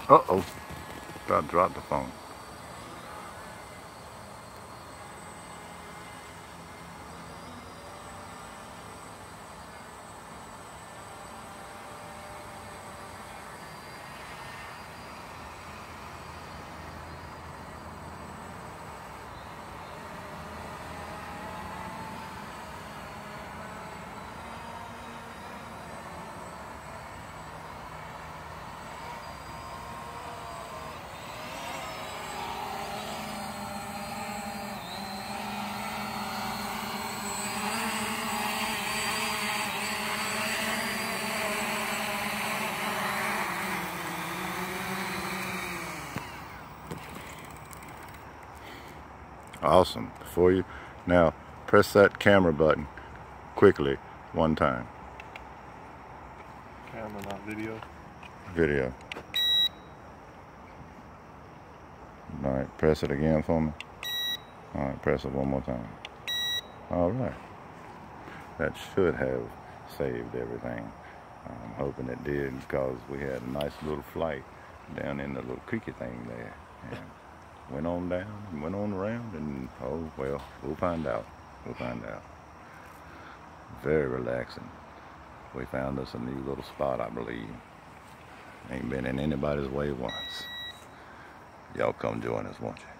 Uh-oh. About dropped the phone. Awesome. Before you now press that camera button quickly one time. Camera, not video. Video. All right, press it again for me. All right, press it one more time. All right. That should have saved everything. I'm hoping it did, because we had a nice little flight down in the little creaky thing there. And went on down and went on around, and oh well, we'll find out. We'll find out. Very relaxing. We found us a new little spot, I believe. Ain't been in anybody's way once. Y'all come join us, won't you?